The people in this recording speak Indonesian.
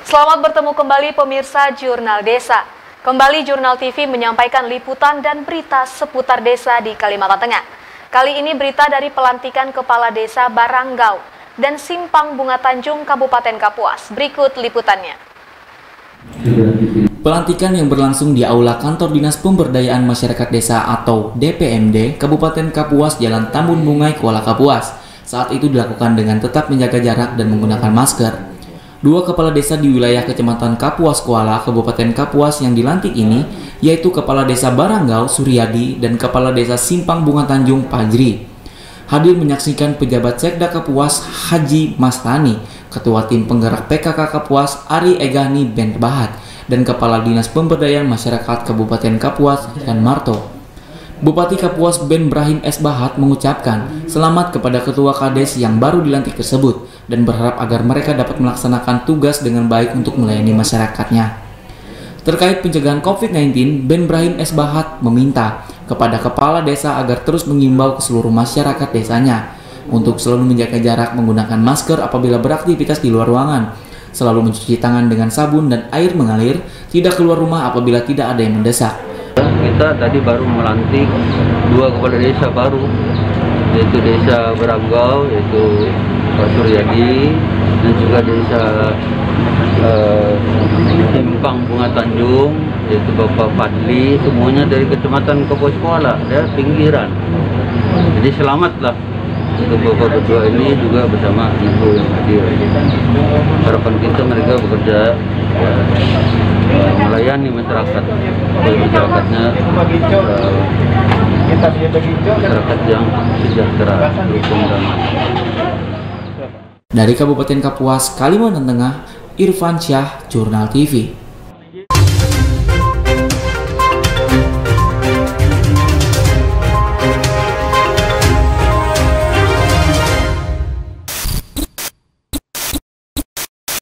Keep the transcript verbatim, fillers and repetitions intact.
Selamat bertemu kembali pemirsa Jurnal Desa. Kembali Jurnal T V menyampaikan liputan dan berita seputar desa di Kalimantan Tengah. Kali ini berita dari pelantikan Kepala Desa Baranggau dan Simpang Bunga Tanjung Kabupaten Kapuas. Berikut liputannya. Pelantikan yang berlangsung di Aula Kantor Dinas Pemberdayaan Masyarakat Desa atau D P M D Kabupaten Kapuas, Jalan Tambun Bungai, Kuala Kapuas. Saat itu dilakukan dengan tetap menjaga jarak dan menggunakan masker. Dua kepala desa di wilayah Kecamatan Kapuas Kuala, Kabupaten Kapuas yang dilantik ini, yaitu Kepala Desa Baranggau Suryadi dan Kepala Desa Simpang Bunga Tanjung Pajri. Hadir menyaksikan pejabat Sekda Kapuas Haji Mastani, Ketua Tim Penggerak P K K Kapuas Ari Egani Ben Bahat, dan Kepala Dinas Pemberdayaan Masyarakat Kabupaten Kapuas dan Marto. Bupati Kapuas Ben Brahim S. Bahat mengucapkan selamat kepada Ketua Kades yang baru dilantik tersebut dan berharap agar mereka dapat melaksanakan tugas dengan baik untuk melayani masyarakatnya. Terkait pencegahan COVID sembilan belas, Ben Brahim S. Bahat meminta kepada kepala desa agar terus mengimbau ke seluruh masyarakat desanya untuk selalu menjaga jarak, menggunakan masker apabila beraktivitas di luar ruangan, selalu mencuci tangan dengan sabun dan air mengalir, tidak keluar rumah apabila tidak ada yang mendesak. Kita tadi baru melantik dua kepala desa baru, yaitu Desa Baranggau, yaitu Pak Suryadi, dan juga Desa uh, Simpang Bunga Tanjung, yaitu Bapak Fadli, semuanya dari Kecamatan Kapuas Kuala, ya, pinggiran. Jadi selamatlah untuk Bapak berdua ini juga bersama Ibu yang hadir. Harapan kita mereka bekerja ya, melayani masyarakat, supaya masyarakatnya uh, masyarakat yang sejahtera, rukun dan Dari Kabupaten Kapuas, Kalimantan Tengah, Irfan Syah, Jurnal T V.